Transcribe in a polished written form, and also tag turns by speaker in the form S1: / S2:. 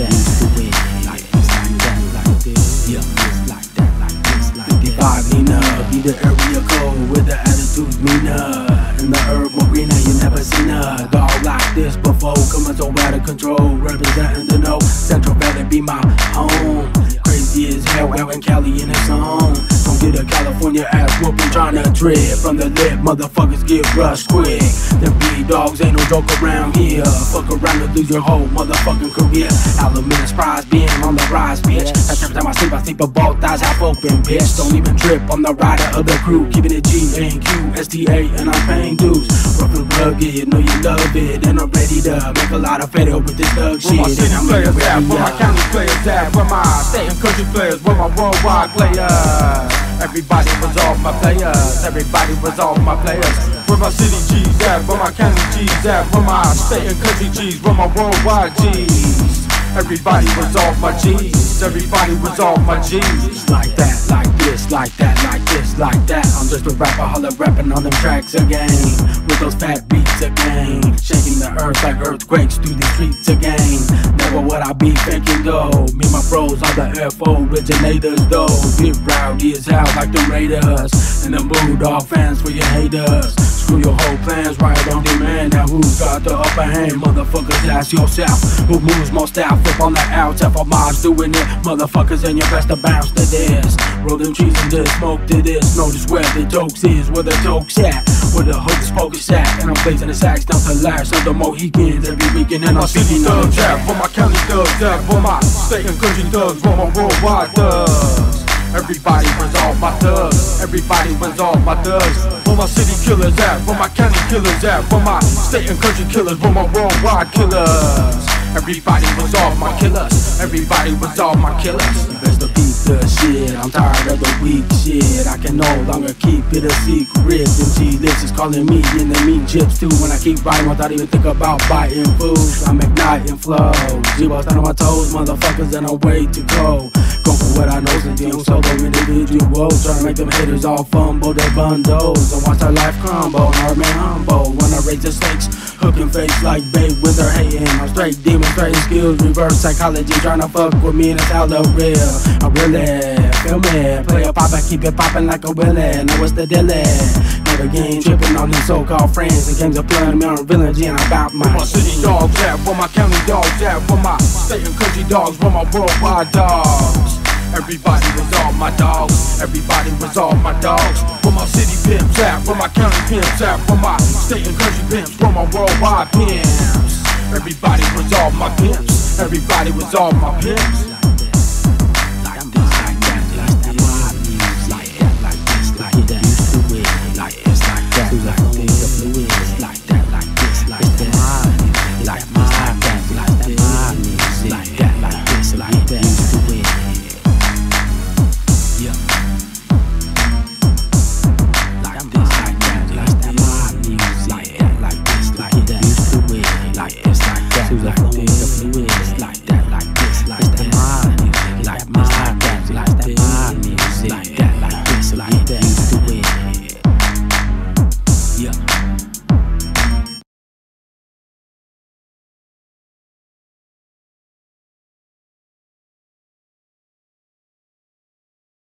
S1: that, used to win. Like this, like that, like this. Yeah, this, like that, like this, like that. 55 Nina, be the area code with the attitudes meaner. In the herb arena, you never seen a dog like this before. Coming so out of control, representing the no. Central Valley be my home. Crazy as hell, out in Cali in its own. Don't get a California ass whooping trying to tread from the lip. Motherfuckers get rushed quick. Them big dogs ain't no joke around here. Fuck around and lose your whole motherfucking career. Aluminum prize being on the rise, bitch. That's every time I sleep with both thighs half open, bitch. Don't even trip, I'm the rider of the crew. Keeping it G-N-Q, S-T-A, and I'm paying dues. Rough and rugged, know you love it. And I'm ready to make a lot of fed up with this thug shit.
S2: Where my city players at, where my county players at, where my state and country players, where my worldwide players. Everybody was all my players, everybody was all my players. Where my city G's at, where my county G's at, where my state and country G's, where my worldwide G's. Everybody was all my G's, everybody was all my G's.
S1: Like that, like this, like that, like this, like that. I'm just a rapper, holla rapping on them tracks again. With those fat beats again. Shaking the earth like earthquakes through the streets again. Never would I be faking though. Me and my bros are the FO originators though. Get rowdy as hell like the Raiders. And the Bulldog fans for your haters. Screw your whole plans right on demand. Now who's got the upper hand? Motherfuckers, ask yourself. Who moves more style? Flip on the out, tap on mods doing it. Motherfuckers, and you best to bounce to this. Roll them trees and just smoke to this. Notice where the jokes is, where the jokes at. Where the hocus pocus at. And I'm blazing the sax down to last of the Mohicans every weekend. And I'm
S2: city thugs at, where my county thugs at, where my state and country thugs, where my worldwide thugs. Everybody was all my thugs, everybody was all my thugs. Where my city killers at, where my county killers at, where my state and country killers, where my worldwide killers. Everybody was all my killers, everybody was all my killers.
S1: You best to beat the shit, I'm tired of the weak shit. I can no longer keep it a secret. Them G-List is calling me in the meat chips too. When I keep riding without even think about biting food, I'm igniting flow. G-Ball stand on my toes, motherfuckers, and I'm way to go. Go for what I know since young solo individual. Trying to make them haters all fumble their bundles. And watch their life crumble, and I remain humble. When I raise the stakes, hooking face like bait with her hating. I'm straight demonstrating skills, reverse psychology. Trying to fuck with me and it's all the real. I really feel me. Play a pop, I keep it popping like a willy. Now what's the deal? Never game tripping on these so-called friends. The games are playing me on a village and about my
S2: where my city dogs at, where my county dogs at, where my state and country dogs, where my worldwide dogs. Everybody was all my dogs, everybody was all my dogs. Where my city pimps at, where my county pimps at, where my state and country pimps, where my worldwide pimps. Everybody was all my pimps, everybody was all my pimps.
S1: Like this, like that, like this, like that, like this, like that. Used to win, like this, like that, like this.